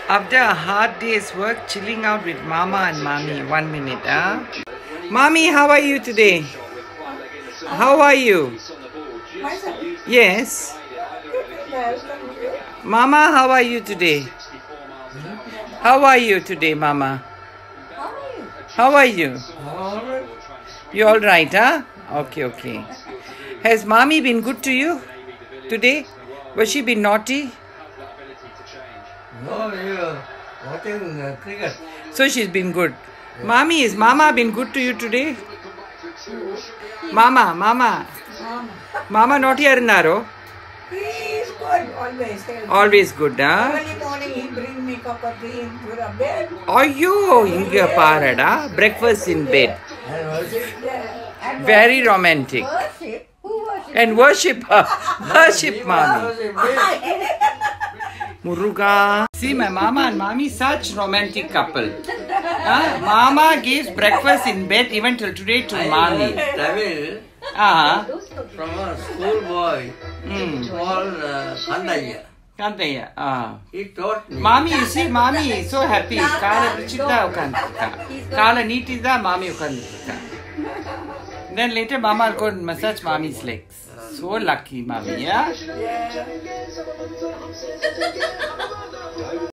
After a hard day's work, chilling out with Mama and Mommy. 1 minute, huh? Mommy, how are you today? How are you? Yes. Mama, how are you today? How are you today, Mama? How are you? You all right, huh? Okay, okay. Has Mommy been good to you today? Was she been naughty? No, you're watching cricket. So she's been good. Mommy, is Mama been good to you today? Mama naughty arunaro? He is good, always. Always good, huh? Early morning he bring me cup of tea into the bed. Ayyo, inga parada. Breakfast in bed. And worship. And Very romantic. worship. Who worship? And worship her. Worship Mommy. Worship me. Muruga. See, my Mama and Mommy, such romantic couple. Huh? Mama gives breakfast in bed even till today to Mommy. Tamil From a school boy called Kandaya. Kandaya. He taught me. Mommy, you see, Mommy is so happy. Kala pichida ukanduka. Kala neatida, Mommy ukanduka. Then later, Mama will go and massage Mommy's legs. So lucky, Mommy, yeah?